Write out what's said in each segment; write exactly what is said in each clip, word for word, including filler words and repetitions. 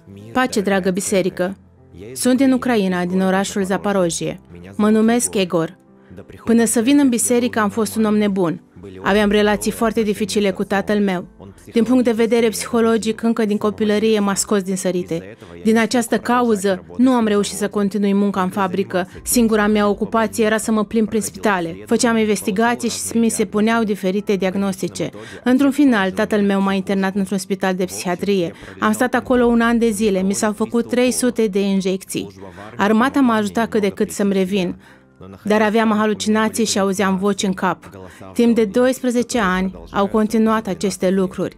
Pace, dragă biserică! Sunt din Ucraina, din orașul Zaporojie. Mă numesc Egor. Până să vin în biserică am fost un om nebun. Aveam relații foarte dificile cu tatăl meu. Din punct de vedere psihologic, încă din copilărie m-a scos din sărite. Din această cauză, nu am reușit să continui munca în fabrică. Singura mea ocupație era să mă plimb prin spitale. Făceam investigații și mi se puneau diferite diagnostice. Într-un final, tatăl meu m-a internat într-un spital de psihiatrie. Am stat acolo un an de zile, mi s-au făcut trei sute de injecții. Armata m-a ajutat cât de cât să-mi revin. Dar aveam halucinații și auzeam voci în cap. Timp de doisprezece ani au continuat aceste lucruri.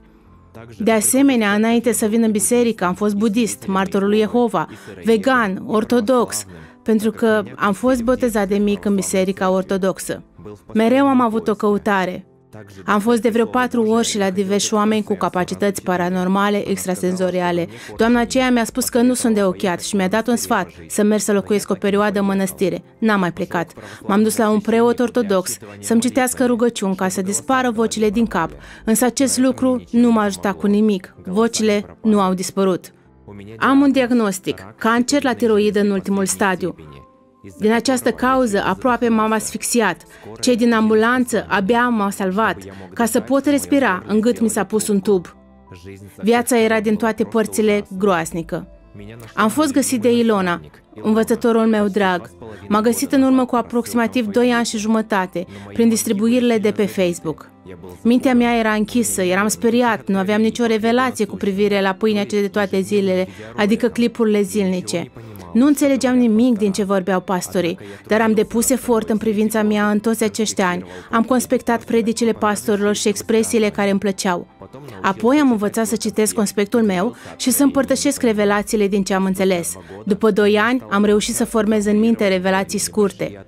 De asemenea, înainte să vin în biserică, am fost budist, martorul lui Jehova, vegan, ortodox, pentru că am fost botezat de mic în biserica ortodoxă. Mereu am avut o căutare. Am fost de vreo patru ori și la diversi oameni cu capacități paranormale, extrasenzoriale. Doamna aceea mi-a spus că nu sunt de ochiat și mi-a dat un sfat să merg să locuiesc o perioadă în mănăstire. N-am mai plecat. M-am dus la un preot ortodox să-mi citească rugăciuni ca să dispară vocile din cap, însă acest lucru nu m-a ajutat cu nimic. Vocile nu au dispărut. Am un diagnostic, cancer la tiroidă în ultimul stadiu. Din această cauză, aproape m-am asfixiat. Cei din ambulanță abia m-au salvat. Ca să pot respira, în gât mi s-a pus un tub. Viața era din toate părțile groaznică. Am fost găsit de Ilona, învățătorul meu drag. M-a găsit în urmă cu aproximativ doi ani și jumătate, prin distribuirile de pe Facebook. Mintea mea era închisă, eram speriat, nu aveam nicio revelație cu privire la pâinea de toate zilele, adică clipurile zilnice. Nu înțelegeam nimic din ce vorbeau pastorii, dar am depus efort în privința mea în toți acești ani. Am conspectat predicile pastorilor și expresiile care îmi plăceau. Apoi am învățat să citesc conspectul meu și să împărtășesc revelațiile din ce am înțeles. După doi ani, am reușit să formez în minte revelații scurte.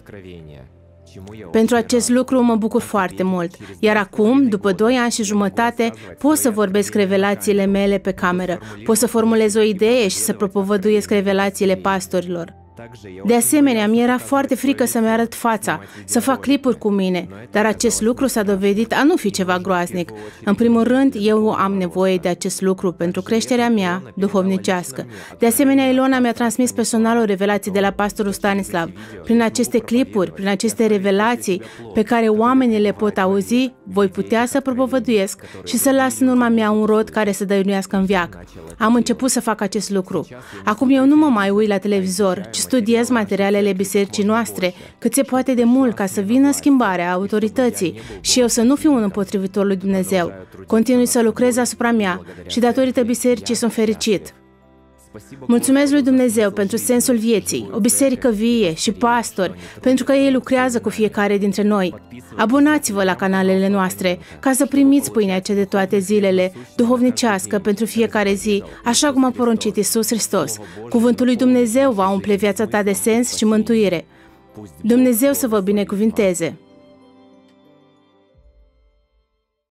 Pentru acest lucru mă bucur foarte mult, iar acum, după doi ani și jumătate, pot să vorbesc revelațiile mele pe cameră, pot să formulez o idee și să propovăduiesc revelațiile pastorilor. De asemenea, mi era foarte frică să-mi arăt fața, să fac clipuri cu mine, dar acest lucru s-a dovedit a nu fi ceva groaznic. În primul rând, eu am nevoie de acest lucru pentru creșterea mea duhovnicească. De asemenea, Ilona mi-a transmis personal o revelație de la pastorul Stanislav. Prin aceste clipuri, prin aceste revelații pe care oamenii le pot auzi, voi putea să propovăduiesc și să las în urma mea un rod care să dăinuiască în veac. Am început să fac acest lucru. Acum eu nu mă mai uit la televizor, ci studiez materialele bisericii noastre cât se poate de mult ca să vină schimbarea autorității și eu să nu fiu un împotrivitor lui Dumnezeu. Continui să lucrez asupra mea și datorită bisericii sunt fericit. Mulțumesc lui Dumnezeu pentru sensul vieții, o biserică vie și pastori, pentru că ei lucrează cu fiecare dintre noi. Abonați-vă la canalele noastre ca să primiți pâinea cea de toate zilele, duhovnicească pentru fiecare zi, așa cum a poruncit Iisus Hristos. Cuvântul lui Dumnezeu va umple viața ta de sens și mântuire. Dumnezeu să vă binecuvinteze!